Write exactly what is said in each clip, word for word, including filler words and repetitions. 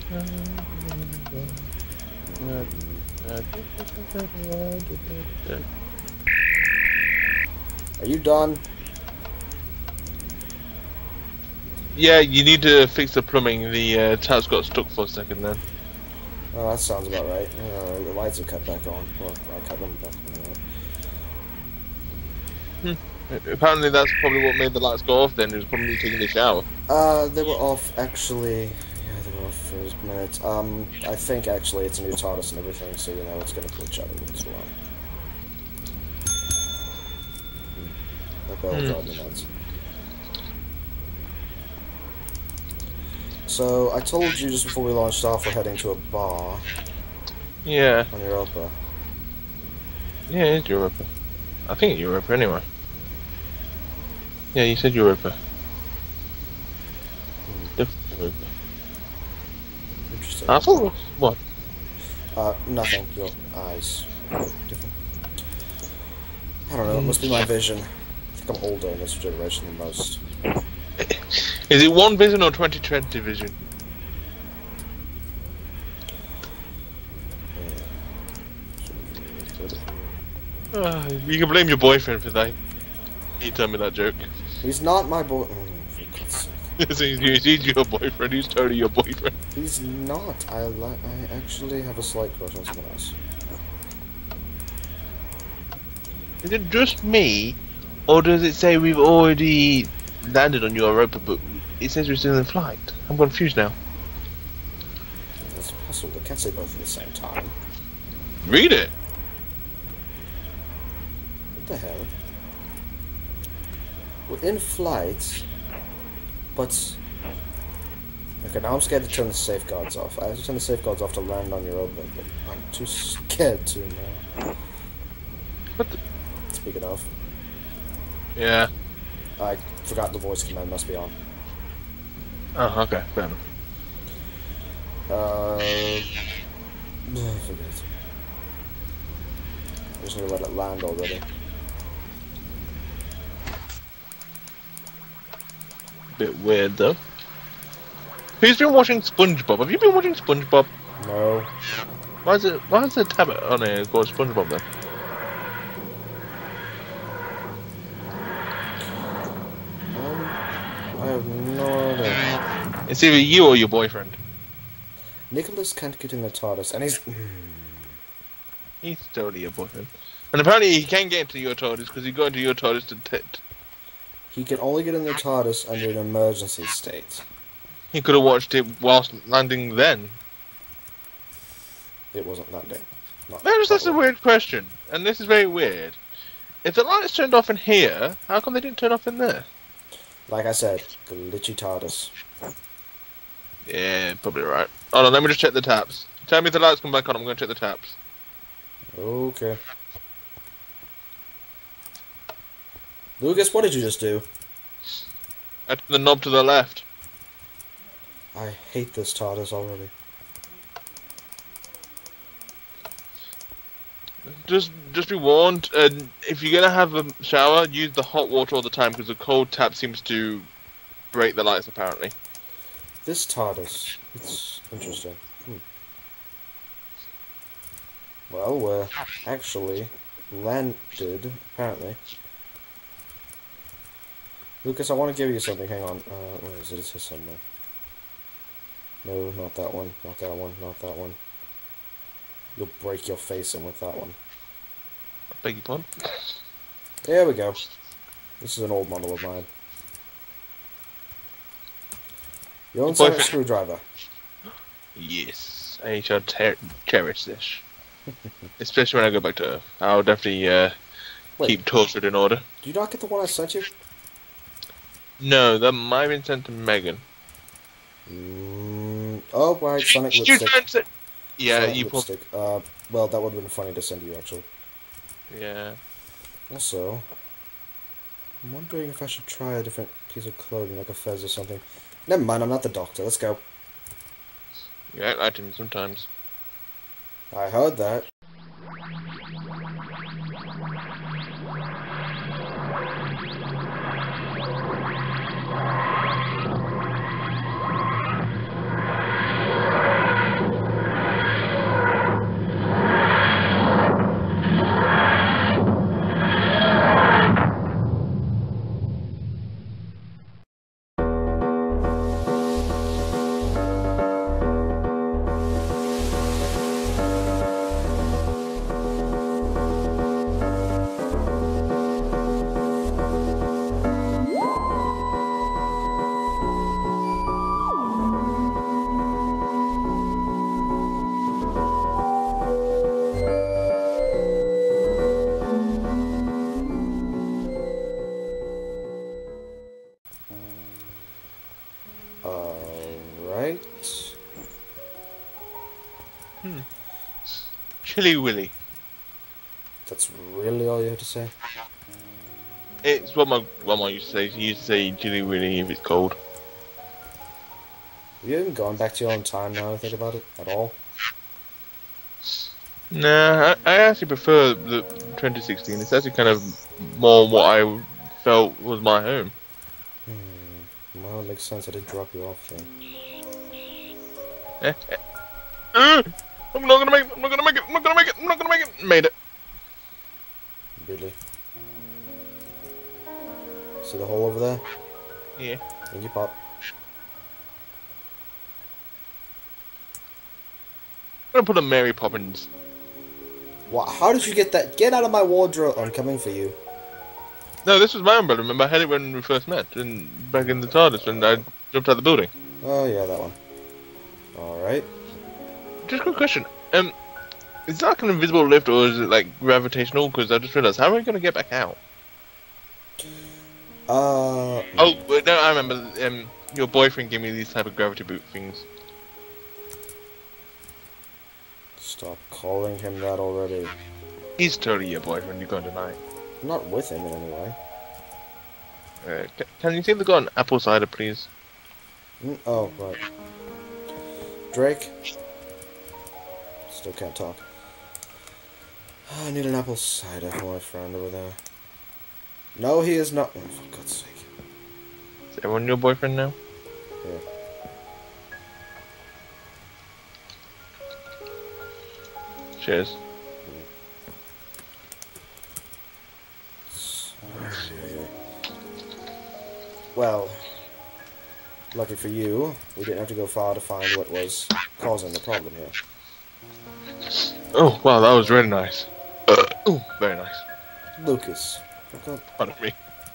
Are you done? Yeah, you need to fix the plumbing. The uh, taps got stuck for a second then. Oh, that sounds about right. Uh, the lights are cut back on. Well, I cut them back on. Hmm. Apparently that's probably what made the lights go off then. It was probably taking a shower. Uh, they were off actually. Yeah, they were off for a minute. Um, I think actually it's a new TARDIS and everything, so you know it's gonna glitch out as well. Hmm. That bell Hmm. drive me nuts. So I told you just before we launched off we're heading to a bar Yeah. on Europa. Yeah, it's Europa. I think it's Europa anyway. Yeah, you said Europa. Hmm. Definitely Europa. Interesting. I thought it was what? Uh, nothing. Your eyes are different. I don't know. It must be my vision. I think I'm older in this generation than most. Is it one vision or twenty twenty vision? Uh, you can blame your boyfriend for that. He told me that joke. He's not my boy. Mm, for God's sake. he's, he's your boyfriend. He's totally your boyfriend. He's not. I li I actually have a slight crush on someone else. Is it just me, or does it say we've already landed on your Europa, but it says we're still in flight? I'm confused now. That's possible. They can't say both at the same time. Read it. What the hell? We're in flight, but... Okay, now I'm scared to turn the safeguards off. I have to turn the safeguards off to land on Europa, but I'm too scared to now. What the... Speaking of... Yeah. I forgot the voice command must be on. Oh, okay. Fair enough. Uh... Forget it. I'm just gonna let it land already. Bit weird though. Who's been watching SpongeBob? Have you been watching SpongeBob? No. Why is it? Why is there a tab on here called SpongeBob then? Um, I have no idea. It's either you or your boyfriend. Nicholas can't get in the TARDIS, and he's... He's totally your boyfriend. And apparently he can get into your TARDIS because he got into your TARDIS to t He can only get in the TARDIS under an emergency state. He could have watched it whilst landing then. It wasn't landing. Not That was that's a probably. weird question, and this is very weird. If the lights turned off in here, how come they didn't turn off in there? Like I said, glitchy TARDIS. Yeah, probably right. Hold on, let me just check the taps. Tell me if the lights come back on, I'm going to check the taps. Okay. Lucas, what did you just do? I turned the knob to the left. I hate this TARDIS already. Just just be warned, uh, if you're going to have a shower, use the hot water all the time because the cold tap seems to break the lights apparently. This TARDIS, it's interesting. Hmm. Well, we're actually landed, apparently. Lucas, I want to give you something. Hang on. Uh, where is it? It's here somewhere. No, not that one. Not that one. Not that one. You'll break your face in with that one. I beg your pardon? There we go. This is an old model of mine. Your own sonic screwdriver. Yes, I shall cherish this. Especially when I go back to Earth. I'll definitely uh, keep tortured in order. Do you not get the one I sent you? No, that might have been sent to Megan. Mm, oh, right, Sonic Did you lipstick. try and send... Yeah, Sonic you lipstick. Uh, well, that would have been funny to send you, actually. Yeah. Also, I'm wondering if I should try a different piece of clothing, like a fez or something. Never mind, I'm not the doctor. Let's go. You act like him sometimes. I heard that. Hmm. Chilly Willy. That's really all you have to say? It's what my what my used to say. He used to say Chilly Willy if it's cold. Have you even gone back to your own time now and think about it at all? Nah, I, I actually prefer the twenty sixteen. It's actually kind of more what I felt was my home. Hmm. Well, it makes sense. I did drop you off there. Eh, eh. Uh, I'm not gonna make it. I'm not gonna make it. I'm not gonna make it. I'm not gonna make it. Made it. Really? See the hole over there? Yeah. In your pot. I'm gonna put a Mary Poppins. What? How did you get that? Get out of my wardrobe! I'm coming for you. No, this was my umbrella. Remember, I had it when we first met, and back in the TARDIS when I jumped out of the building. Oh yeah, that one. All right. Just a quick question. Um, is that like an invisible lift or is it like gravitational? Because I just realized, how are we gonna get back out? Uh. Oh, wait, no, I remember. Um, your boyfriend gave me these type of gravity boot things. Stop calling him that already. He's totally your boyfriend. You can't deny it. I'm not with him in any way. Uh, can, can you see if they got an apple cider, please? Mm, oh, right. Drake? Still can't talk. I need an apple cider for my friend over there. No, he is not. Oh, for God's sake. Is everyone your boyfriend now? Yeah. Cheers. Well, lucky for you, we didn't have to go far to find what was causing the problem here. Oh, wow, that was really nice. Uh, oh, very nice. Lucas. God, Pardon me.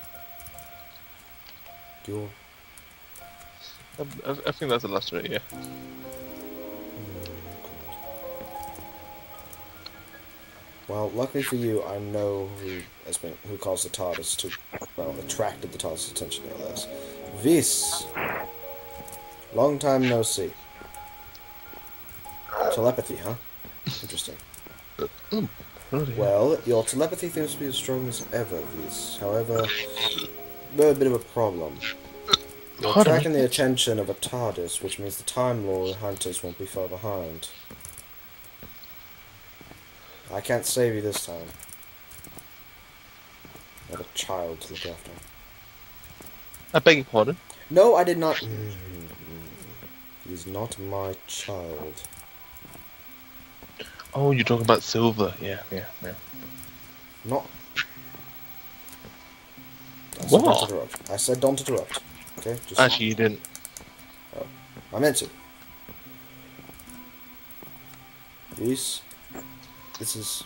you're... I, I, I think that's the last of it, yeah. Well, luckily for you, I know who has been who caused the TARDIS to, well, attracted the TARDIS' attention to this. This. Long time no see. Telepathy, huh? Interesting. Well, your telepathy seems to be as strong as ever, This. However, we're a bit of a problem. You're attracting the attention of a TARDIS, which means the Time Lord hunters won't be far behind. I can't save you this time. I have a child to look after. I beg your pardon? No, I did not. He's not my child. Oh, you're talking about Silver. Yeah, yeah, yeah. Not. I said What? don't interrupt. I said don't interrupt. Okay? Just... Actually, you didn't. Oh. I meant to. This. This is...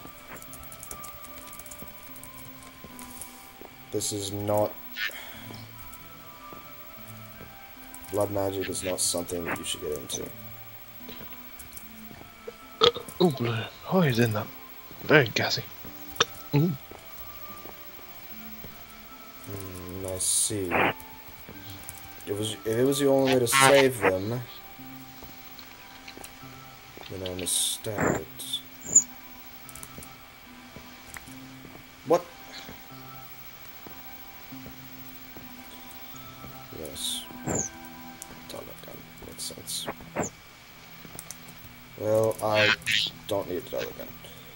This is not... Blood magic is not something you should get into. Oh, blood. Oh, he's in that. Very gassy. Mm. Mm, I see. It was, if it was the only way to save them, then I understand it. What? Yes. Dollar gun. Makes sense. Well, I don't need a dollar gun.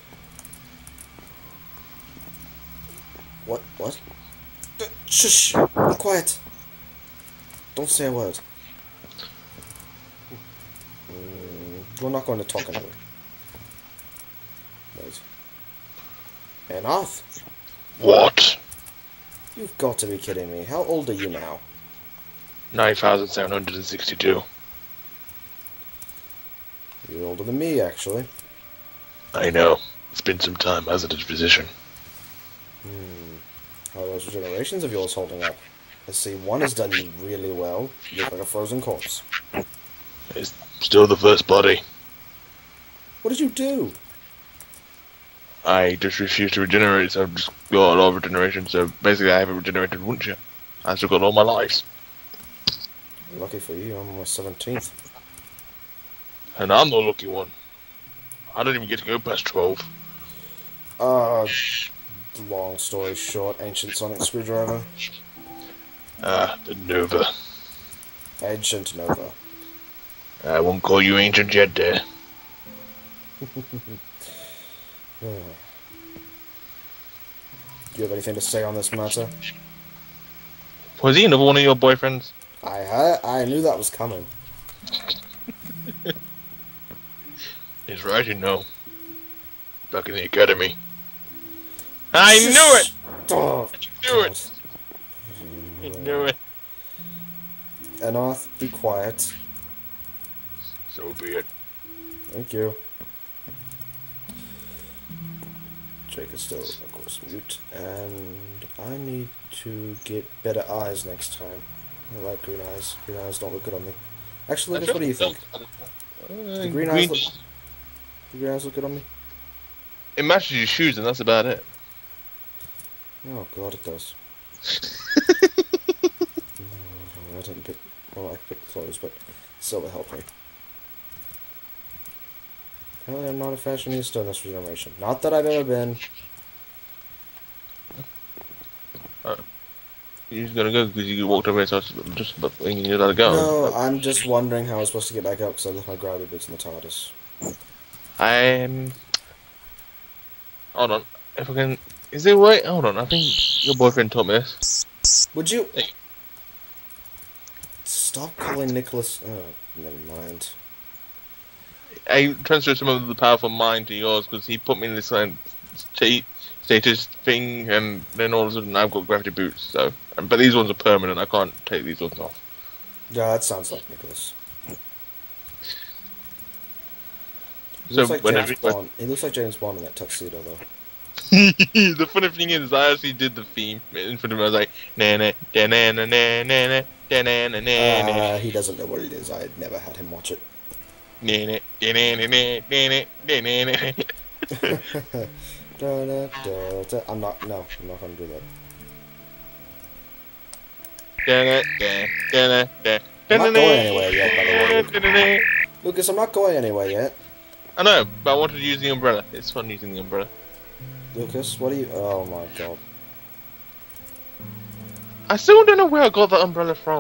What? What? D shush! Be quiet! Don't say a word. Mm, we're not going to talk anyway. Wait. Enough? What? You've got to be kidding me. How old are you now? nine thousand seven hundred sixty-two. You're older than me, actually. I know. It's been some time, hasn't it, physician? Hmm. How are those regenerations of yours holding up? I see one has done you really well. You look like a frozen corpse. It's still the first body. What did you do? I just refused to regenerate, so I've just got a lot of regeneration, so basically I haven't regenerated once yet. I still got all my lives. Lucky for you, I'm on my seventeenth. And I'm the lucky one. I don't even get to go past twelve. Uh, long story short, ancient sonic screwdriver. Ah, the Nova. Ancient Nova. I won't call you ancient yet, there. Do you have anything to say on this matter? Was he another one of your boyfriends? I ha I knew that was coming. He's right, you know. Back in the academy. I knew it! Oh, I knew it! I knew it. Enough, be quiet. So be it. Thank you. Jake is still, of course, mute. And I need to get better eyes next time. I like green eyes. Green eyes don't look good on me. Actually, Lucas, what do you think? Uh, The green eyes look... The green eyes look good on me? It matches your shoes and that's about it. Oh god, it does. No, I didn't pick... Well, I picked clothes, but still it helped me. Apparently I'm not a fashionista in this generation. Not that I've ever been. Uh, you're just gonna go because you walked away, so I was just about thinking you let it go. No, I'm just wondering how I was supposed to get back up because I left my gravity boots in the TARDIS. I'm... Hold on. If I can... Is there a way? Hold on, I think your boyfriend taught me this. Would you... Hey. Stop calling Nicholas... Oh, never mind. I transferred some of the power from mine to yours because he put me in this like, state, status thing, and then all of a sudden I've got gravity boots. So, but these ones are permanent. I can't take these ones off. Yeah, that sounds like Nicholas. He So looks like whenever James Bond. He looks like James Bond in that tuxedo, though. The funny thing is, I actually did the theme in front of me. I was like, na na na na na na na na na na na. Uh, he doesn't know what it is. I had never had him watch it. Na na na na na na na na. Da, da, da, da. I'm not. No, I'm not gonna do that. Da da da da. I'm not going anywhere yet, by the way. Lucas, I'm not going anywhere yet. I know, but I wanted to use the umbrella. It's fun using the umbrella. Lucas, what are you... Oh my god. I still don't know where I got that umbrella from.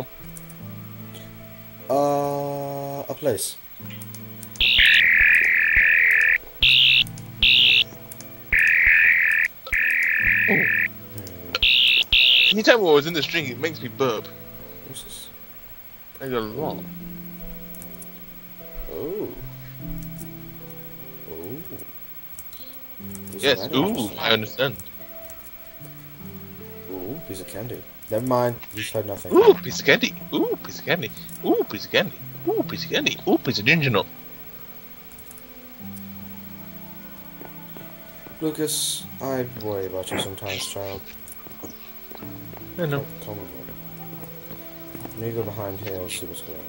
Uh, a place. Ooh. Can you tell me what was in the string? It makes me burp. What's this? I got a lot. Oh. Oh. Yes, ooh, I understand. Ooh, piece of candy. Never mind, you said nothing. Ooh, piece of candy. Ooh, piece of candy. Ooh, piece of candy. Ooh, piece of candy. Ooh, piece of ginger nut. Lucas, I worry about you sometimes, child. I know. Tell me about it. Let me go behind here and see what's going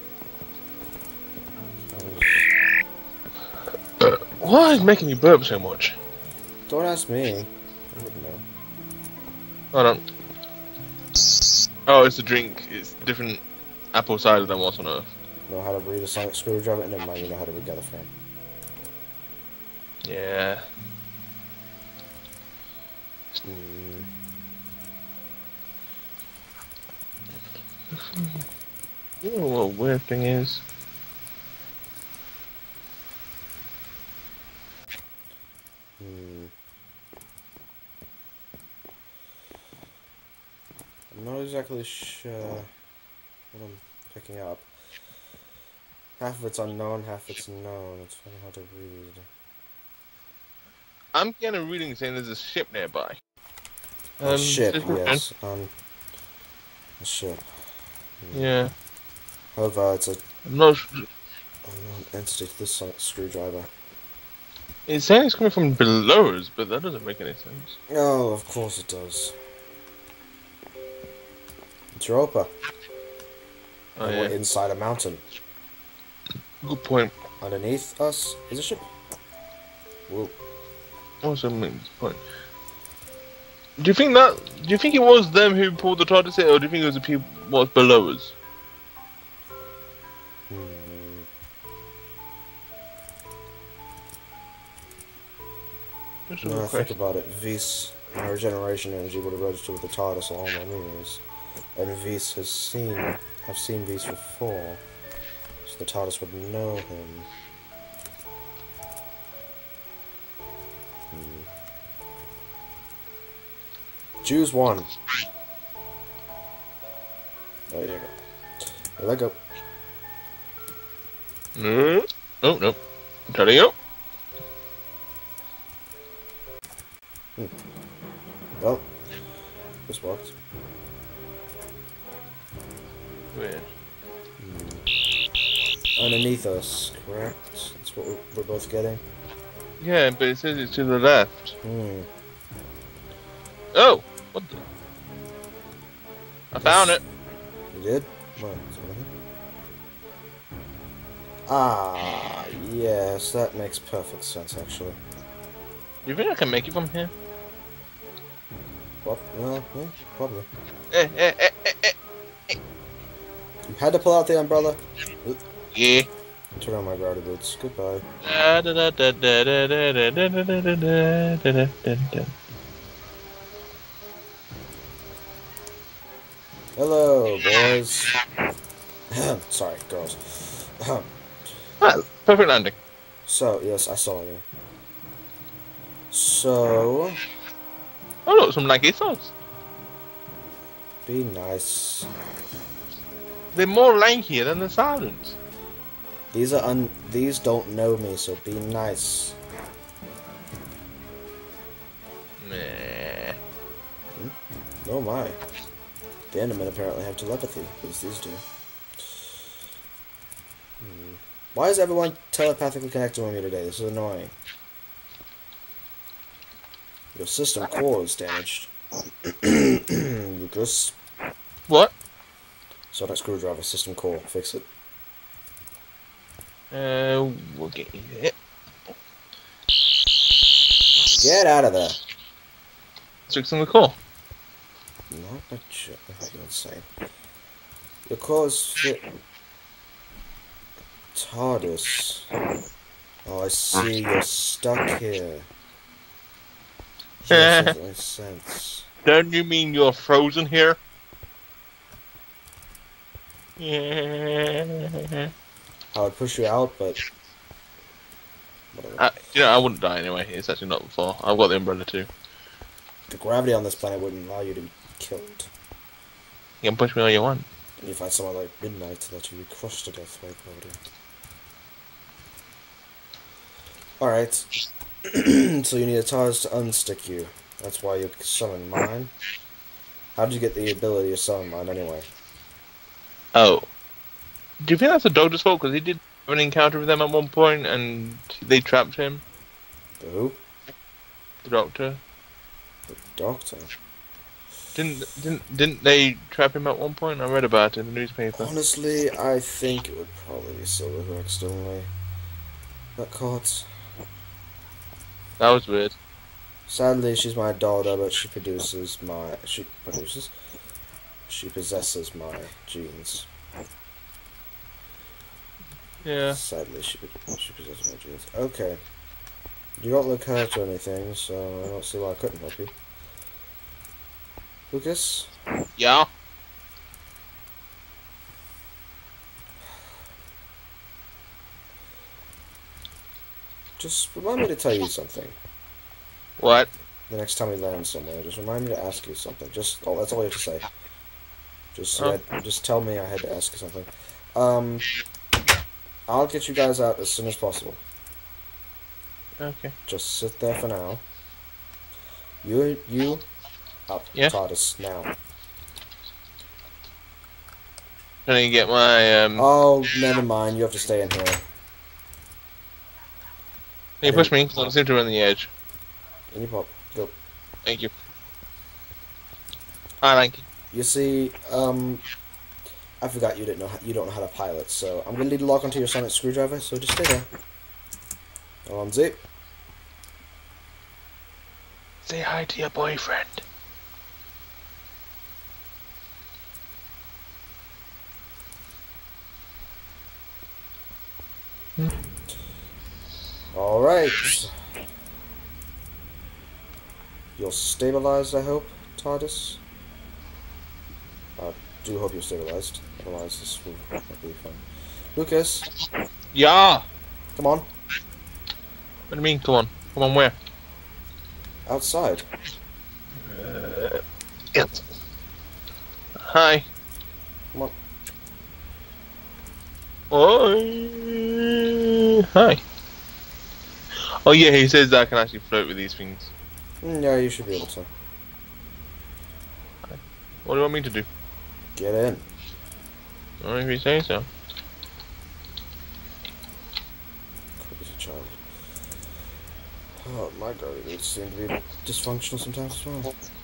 on. Uh, why is it making me burp so much? Don't ask me. I wouldn't know. Hold on. Oh, it's a drink. It's different apple cider than what's on Earth. Know how to read a sonic screwdriver? Never mind, you know how to read Gallifreyan. Yeah. Mm. You know what a weird thing is? Hmm. I'm not exactly sure what I'm picking up. Half of it's unknown, half it's known. It's very hard to read. I'm getting a reading saying there's a ship nearby. A Um, ship, different- yes. Um, a ship. Hmm. Yeah. However, it's a I'm not sure. unknown entity to this sonic screwdriver. It's saying it's coming from below us, but that doesn't make any sense. Oh, of course it does. It's Europa. Oh, And yeah. we're inside a mountain. Good point. Underneath us is a ship. Whoa. Also makes a point. Do you think that? Do you think it was them who pulled the TARDIS in, or do you think it was the people what's below us? Hmm. Just a No, think request. about it. Vis, my regeneration energy would have registered with the TARDIS all my mirrors. And Vis has seen, I've seen Vis before. So the TARDIS would know him. Hmm. Choose one. There you go. There we go. No. Oh, no. I'm telling you. Hmm. Well, this worked. Weird. Underneath us, correct? That's what we're, we're both getting. Yeah, but it says it's to the left. Hmm. Oh! What the? I found Yes. it. You did? What? Ah, yes, that makes perfect sense, actually. Do you think I can make it from here? Well, well, yeah, probably. Eh, eh, eh, eh, eh. You had to pull out the umbrella? Yeah. Turn on my gravity boots. Goodbye. Da, da, da, da, da, da, da, da, da, da, da, da, da, da, da. Hello, boys. Sorry, girls. Ah, perfect landing. So, yes, I saw you. So, Oh look, some lanky socks. be nice. They're more lankier than the Silence. These are un. These don't know me, so be nice. Nah. Hmm? Oh my. The Endermen apparently have telepathy, at least these do. Hmm. Why is everyone telepathically connected with me today? This is annoying. Your system core is damaged. Lucas. What? Sonic screwdriver system core. Fix it. Uh, we'll get you it. Get out of there. Fixing the core. Not a joke. You're insane. Your cores fit. TARDIS. Oh, I see. You're stuck here. Yes, that makes sense. Don't you mean you're frozen here? Yeah. I would push you out, but whatever. Uh, you know, I wouldn't die anyway. It's actually not far. I've got the umbrella too. The gravity on this planet wouldn't allow you to be killed. You can push me all you want. And you find somewhere like Midnight that you would be crushed to death by gravity. Alright. So you need a TARDIS to unstick you. That's why you summon mine. How did you get the ability to summon mine anyway? Oh. Do you think that's the Doctor's fault? Because he did have an encounter with them at one point and they trapped him? The who? The Doctor? The Doctor. Didn't didn't didn't they trap him at one point? I read about it in the newspaper. Honestly, I think it would probably be Silver who accidentally got caught. That was weird. Sadly, she's my daughter, but she produces my... She produces? She possesses my genes. Yeah. Sadly, she, she possesses my genes. Okay. You don't look hurt or anything, so I don't see why I couldn't help you. Lucas? Yeah. Just remind me to tell you something. What? The next time we land somewhere, just remind me to ask you something. Just, oh, that's all you have to say. Just, Oh. yeah, just tell me I had to ask you something. Um, I'll get you guys out as soon as possible. Okay. Just sit there for now. You, you, up, Yeah. TARDIS now. Can I get my um? Oh, never mind. You have to stay in here. Can you push me? Because I seem to be on the edge. In your pop. Go. Thank you. Hi, thank you. You see, um, I forgot you didn't know how, you don't know how to pilot, so I'm gonna need to lock onto your sonic screwdriver. So just stay there. I'll unzip. Say hi to your boyfriend. All right. you're stabilized, I hope, TARDIS. I do hope you're stabilized. Otherwise, this will not be fun. Lucas, Yeah. come on. What do you mean? Come on. Come on. Where? Outside. Uh, yes. Hi. Come on. Oh. Hi. Oh yeah, he says that I can actually float with these things. Mm, yeah, you should be able to. What do you want me to do? Get in. Oh, if you say so. Quick as a child. Oh, my guardian needs seem to be dysfunctional sometimes as well.